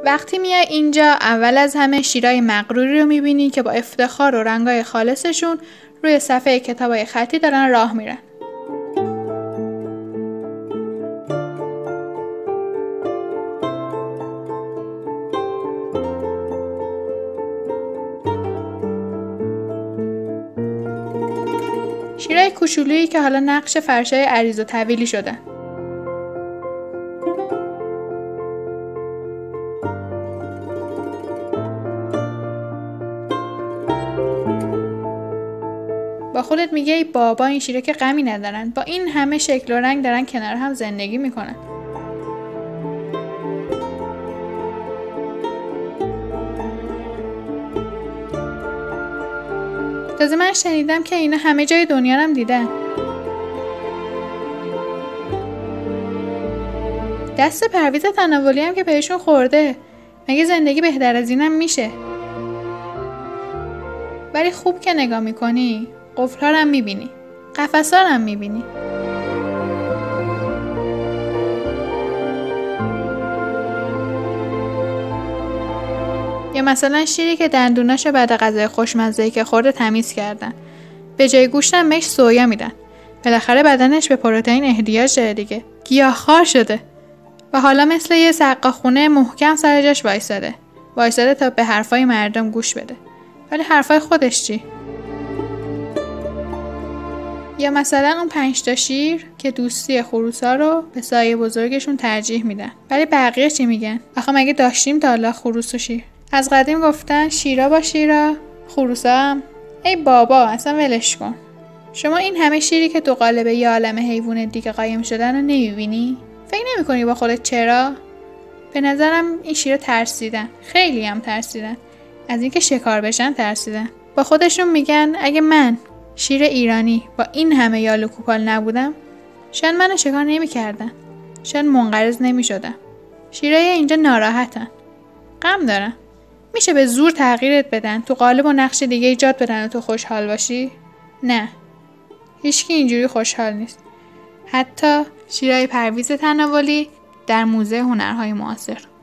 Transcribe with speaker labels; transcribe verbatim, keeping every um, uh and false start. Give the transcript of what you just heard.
Speaker 1: وقتی میای اینجا اول از همه شیرای مغروری رو میبینی که با افتخار و رنگای خالصشون روی صفحه کتابای خطی دارن راه میرن. شیرای کوچولویی که حالا نقش فرشای عریض و طویلی شدن. با خودت میگه ای بابا این شیره که غمی ندارن، با این همه شکل و رنگ دارن کنار هم زندگی میکنن. تازه من شنیدم که اینا همه جای دنیا هم دیدن. دست پرویز تناولی هم که بهشون خورده، مگه زندگی بهتر از اینم میشه؟ ولی خوب که نگاه میکنی قفل‌ها رو هم میبینی، قفس‌ها رو هم میبینی. یا مثلا شیری که دندوناشو بعد غذای خوشمزه‌ای که خورده تمیز کردن، به جای گوشتم بهش سویا میدن. بالاخره بدنش به پروتئین احتیاج داره دیگه، گیاهخوار شده و حالا مثل یه سقاخونه محکم سر جاش وایساده وایساده تا به حرفای مردم گوش بده. ولی حرفای خودش چی؟ یا مثلا اون پنج تا شیر که دوستی خروسا رو به سایه بزرگشون ترجیح میدن، ولی بقیه چی میگن؟ آخه مگه داشتیم تا الله خروس و شیر؟ از قدیم گفتن شیرا با شیرا، خروسا هم. ای بابا اصلا ولش کن. شما این همه شیری که تو قالب یه عالمه حیوان دیگه قایم شدن رو نمیبینی؟ فکر نمی‌کنی با خودت چرا؟ به نظرم این شیرا ترسیدن، خیلی هم ترسیدن. از اینکه شکار بشن ترسیدن. با خودشون میگن اگه من شیر ایرانی با این همه یال و کوپال نبودم، شاید منو شکار نمی‌کردن. شاید منقرض نمی‌شدم. شیرای اینجا ناراحتن. غم دارن. میشه به زور تغییرت بدن، تو قالب و نقش دیگه ایجاد بدن و تو خوشحال باشی؟ نه. هیچکی اینجوری خوشحال نیست. حتی شیرای پرویز تناولی در موزه هنرهای معاصر.